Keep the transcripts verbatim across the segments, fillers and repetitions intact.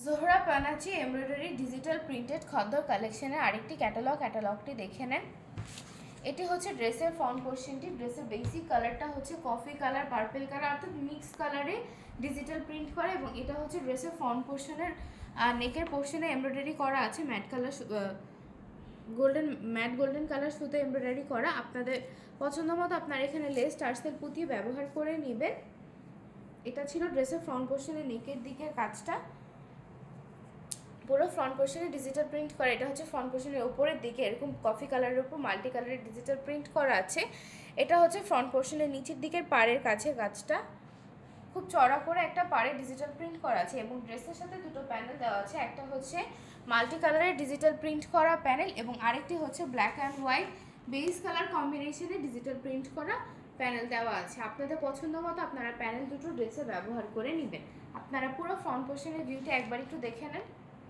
জোহরা পানাচি embroidery digital printed khaddar কালেকশনের আরেকটি ক্যাটালগ ক্যাটালগটি দেখে নেন। এটি হচ্ছে ড্রেসের ফ্রন্ট পোর্শনটি। ড্রেসের বেসিক কালারটা হচ্ছে কফি কালার, পার্পল কালার অর্থাৎ মিক্স কালারে ডিজিটাল প্রিন্ট করা, এবং এটা হচ্ছে ড্রেসের ফ্রন্ট পোর্শনের নেকের পোর্শনে এমব্রয়ডারি করা আছে matte colour, golden matte golden colour সুতো এমব্রয়ডারি করা। আপনাদের পছন্দ মতো আপনারা এখানে লেস টার্সেল পুঁতি ব্যবহার করে নেবেন। এটা ছিল ড্রেসের ফ্রন্ট পোর্শনের নেকের দিকের কাজটা, পুরো ফ্রন্ট পোর্শনে ডিজিটাল প্রিন্ট করা। এটা হচ্ছে ফ্রন্ট পোর্শনের উপরের দিকে এরকম কফি কালারের উপর মাল্টি কালারের ডিজিটাল প্রিন্ট করা আছে। এটা হচ্ছে ফ্রন্ট পোর্শনের নিচের দিকের পাড়ের কাছে কাজটা, খুব চড়া করে একটা পাড়ে ডিজিটাল প্রিন্ট করা আছে, এবং ড্রেসের সাথে দুটো প্যানেল দেওয়া আছে। একটা হচ্ছে মাল্টি কালারের ডিজিটাল প্রিন্ট করা প্যানেল, এবং আরেকটি হচ্ছে black and white base colour কম্বিনেশনে ডিজিটাল প্রিন্ট করা প্যানেল দেওয়া আছে। আপনাদের পছন্দ মতো আপনারা প্যানেল দুটো ড্রেসে ব্যবহার করে নেবেন। আপনারা পুরো ফ্রন্ট পোর্শনের ভিউটা একবার একটু দেখে নেন।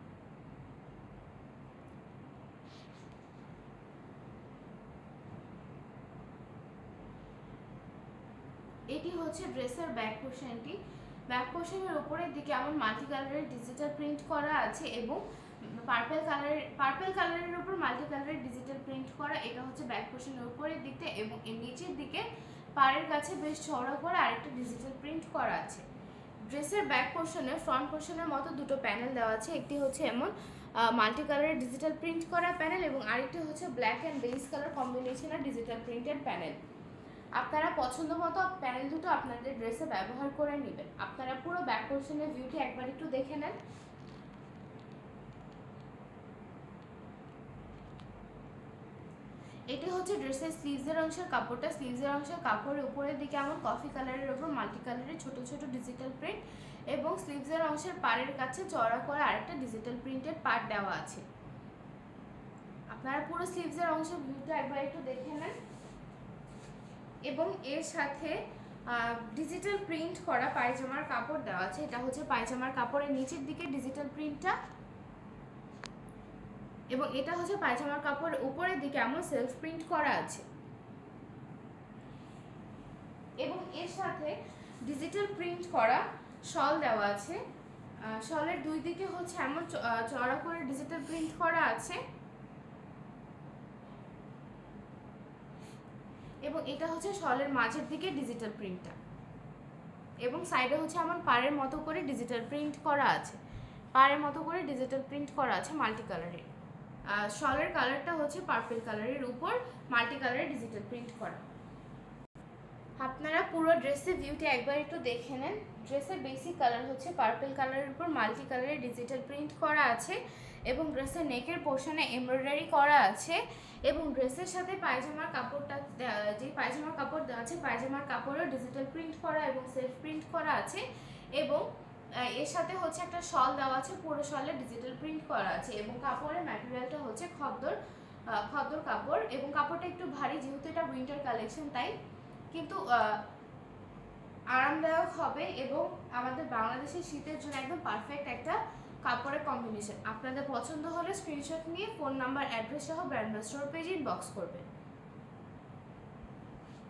এটি হচ্ছে ড্রেসের ব্যাক পোর্শনটি। ব্যাক পোর্শনের উপরের দিকে এমন মাল্টি কালারের ডিজিটাল প্রিন্ট করা আছে, এবং পার্পল কালারের পার্পল কালারের উপর মাল্টি কালারের ডিজিটাল প্রিন্ট করা। এটা হচ্ছে ব্যাক পোর্শনের উপরের দিকটা, এবং এর নিচের দিকে পাড়ের কাছে বেশ চওড়া করে আরেকটা ডিজিটাল প্রিন্ট করা আছে। ড্রেসের ব্যাক পোর্শনে ফ্রন্ট পোর্শনের মতো দুটো প্যানেল দেওয়া আছে। একটি হচ্ছে এমন মাল্টি কালারের ডিজিটাল প্রিন্ট করা প্যানেল, এবং আরেকটি হচ্ছে ব্ল্যাক অ্যান্ড বেস কালার কম্বিনেশনের ডিজিটাল প্রিন্টেড প্যানেল। আপনারা পছন্দ মতো প্যানেল দুটো আপনাদের ড্রেসে ব্যবহার করে নেবেন। আপনারা পুরো ব্যাক পোর্শনের ভিউটি একবার একটু দেখে নেন। এটি হচ্ছে ড্রেসের স্লিভসের অংশের কাপড়টা। স্লিভসের অংশের কাপড়ের উপরের দিকে এমন কফি কালারের উপর মাল্টি কালারের ছোট ছোট ডিজিটাল প্রিন্ট, এবং স্লিভসের অংশের পাড়ের কাছে চড়া করে আরেকটা ডিজিটাল প্রিন্টেড পার্ট দেওয়া আছে। আপনারা পুরো স্লিভসের অংশের ভিউটা একবার একটু দেখে নেন। এবং এর সাথে ডিজিটাল প্রিন্ট করা পায়জামার কাপড় দেওয়া আছে। এটা হচ্ছে পায়জামার কাপড়ের নিচের দিকে ডিজিটাল প্রিন্টটা, এবং এটা হচ্ছে পায়জামার কাপড়ের উপরের দিকে এমন সেলফ প্রিন্ট করা আছে, এবং এর সাথে ডিজিটাল প্রিন্ট করা শল দেওয়া আছে। শলের দুই দিকে হচ্ছে এমন চড়া করে ডিজিটাল প্রিন্ট করা আছে, এবং এটা হচ্ছে শলের মাঝের দিকে ডিজিটাল প্রিন্টটা, এবং সাইডে হচ্ছে এমন পাড়ের মতো করে ডিজিটাল প্রিন্ট করা আছে। পাড়ের মতো করে ডিজিটাল প্রিন্ট করা আছে মাল্টি কালারের। শলের কালারটা হচ্ছে পার্পল কালারের উপর মাল্টি কালারের ডিজিটাল প্রিন্ট করা। আপনারা পুরো ড্রেসের ভিউটি একবার একটু দেখে নেন। ড্রেসের বেসিক কালার হচ্ছে পার্পল কালারের উপর মাল্টি কালারের ডিজিটাল প্রিন্ট করা আছে, এবং ড্রেসের নেকের পোর্শনে এমব্রয়ডারি করা আছে, এবং ড্রেসের সাথে পায়জামার কাপড়টা যে পায়জামার কাপড় দেওয়া আছে পায়জামার কাপড়ও ডিজিটাল প্রিন্ট করা এবং সেলফ প্রিন্ট করা আছে, এবং এর সাথে হচ্ছে একটা শল দেওয়া আছে, পুরো শলে ডিজিটাল প্রিন্ট করা আছে, এবং কাপড়ের ম্যাটেরিয়ালটা হচ্ছে খদ্দর খদ্দর কাপড়, এবং কাপড়টা একটু ভারী যেহেতু এটা উইন্টার কালেকশন তাই, কিন্তু আরামদায়ক হবে, এবং আমাদের বাংলাদেশের শীতের জন্য একদম পারফেক্ট একটা কাপড়ের কম্বিনেশন। আপনাদের পছন্দ হলে স্ক্রিনশট নিয়ে ফোন নাম্বার অ্যাড্রেস সহ ব্র্যান্ড স্টোর পেজে ইনবক্স করবেন।